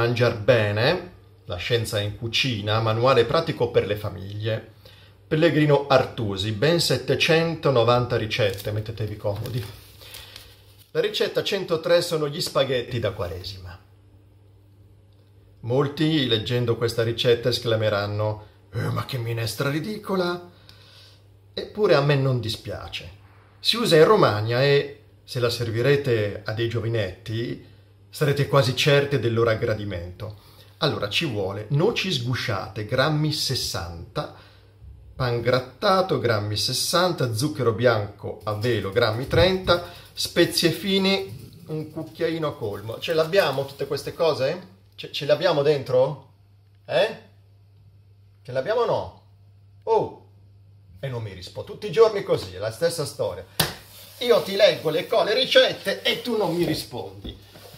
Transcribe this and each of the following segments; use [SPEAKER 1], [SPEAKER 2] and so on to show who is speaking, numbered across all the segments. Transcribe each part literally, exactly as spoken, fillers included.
[SPEAKER 1] mangiar bene, la scienza in cucina, manuale pratico per le famiglie. Pellegrino Artusi, ben settecentonovanta ricette, mettetevi comodi. La ricetta centotré sono gli spaghetti da Quaresima. Molti, leggendo questa ricetta, esclameranno eh, ma che minestra ridicola! Eppure a me non dispiace. Si usa in Romagna e, se la servirete a dei giovinetti, sarete quasi certi del loro aggradimento. Allora ci vuole noci sgusciate, grammi sessanta, pan grattato, grammi sessanta, zucchero bianco a velo, grammi trenta, spezie fini, un cucchiaino a colmo. Ce l'abbiamo tutte queste cose? Ce, ce le abbiamo dentro? Eh? Ce l'abbiamo o no? Oh! E non mi rispondi. Tutti i giorni così, è la stessa storia. Io ti leggo le, co- le ricette e tu non mi rispondi.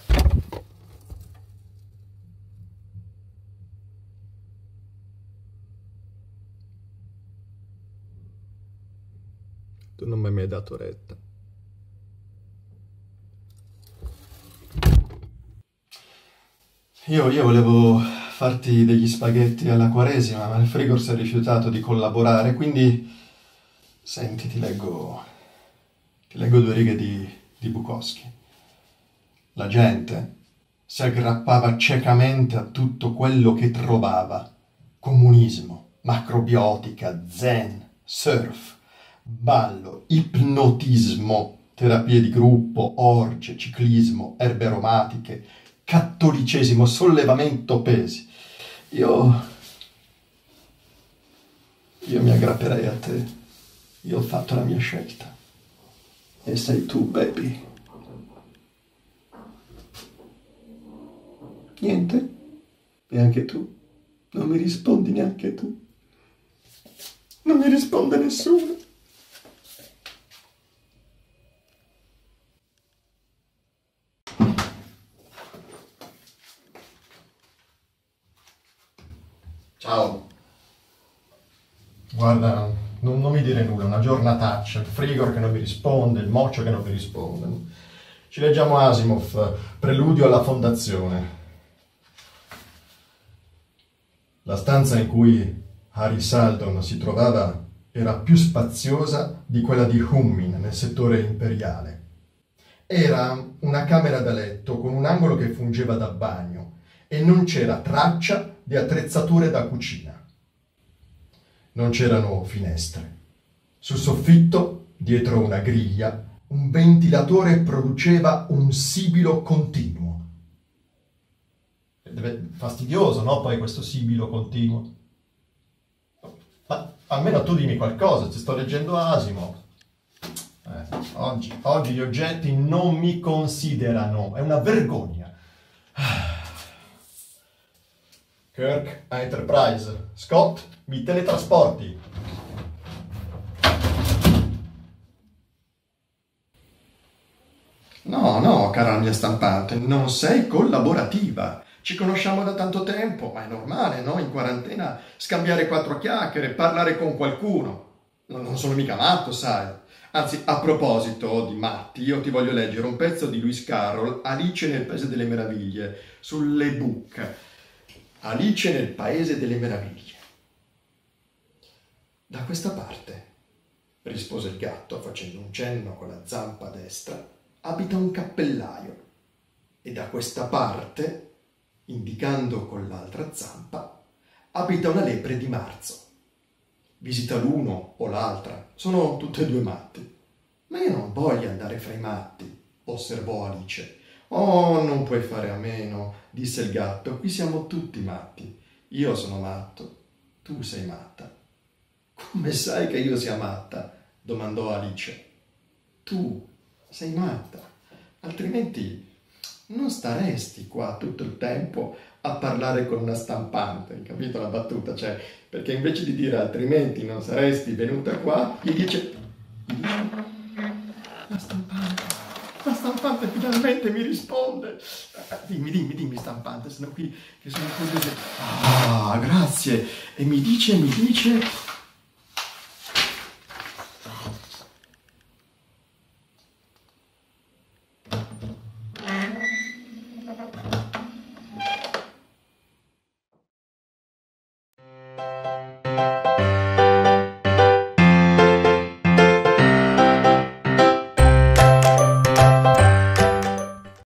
[SPEAKER 1] Tu non mi hai mai dato retta. Io, io volevo farti degli spaghetti alla Quaresima, ma il frigo si è rifiutato di collaborare, quindi senti, ti leggo, ti leggo due righe di, di Bukowski. La gente si aggrappava ciecamente a tutto quello che trovava. Comunismo, macrobiotica, zen, surf, ballo, ipnotismo, terapie di gruppo, orge, ciclismo, erbe aromatiche, cattolicesimo, sollevamento pesi. Io... Io mi aggrapperei a te. Io ho fatto la mia scelta. E sei tu, baby. Niente? E anche tu? Non mi rispondi neanche tu? Non mi risponde nessuno. Ciao. Guarda, non, non mi dire nulla, una giornataccia, il frigo che non mi risponde, il moccio che non mi risponde. Ci leggiamo Asimov, Preludio alla fondazione. La stanza in cui Harry Seldon si trovava era più spaziosa di quella di Hummin nel settore imperiale. Era una camera da letto con un angolo che fungeva da bagno e non c'era traccia di attrezzature da cucina. Non c'erano finestre. Sul soffitto, dietro una griglia, un ventilatore produceva un sibilo continuo. Deve... Fastidioso, no? Poi questo sibilo continuo. Ma almeno tu dimmi qualcosa, ti sto leggendo Asimov. Eh, oggi, oggi gli oggetti non mi considerano, è una vergogna. Kirk a Enterprise. Scott, mi teletrasporti. No, no, cara mia stampante, non sei collaborativa. Ci conosciamo da tanto tempo, ma è normale, no? In quarantena scambiare quattro chiacchiere, parlare con qualcuno. Non sono mica matto, sai. Anzi, a proposito di matti, io ti voglio leggere un pezzo di Lewis Carroll, Alice nel Paese delle Meraviglie, sull'ebook. Alice nel Paese delle Meraviglie. Da questa parte, rispose il gatto facendo un cenno con la zampa destra, abita un cappellaio. E da questa parte, indicando con l'altra zampa, abita una lepre di marzo. Visita l'uno o l'altra, sono tutte e due matti. Ma io non voglio andare fra i matti, osservò Alice. Oh, non puoi fare a meno, disse il gatto, qui siamo tutti matti. Io sono matto, tu sei matta. Come sai che io sia matta? Domandò Alice. Tu sei matta, altrimenti non staresti qua tutto il tempo a parlare con una stampante, hai capito la battuta? Cioè, perché invece di dire altrimenti non saresti venuta qua, gli dice la stampante, la stampante finalmente mi risponde. Dimmi, dimmi, dimmi stampante, sono qui che sono curioso. Ah, grazie. E mi dice, mi dice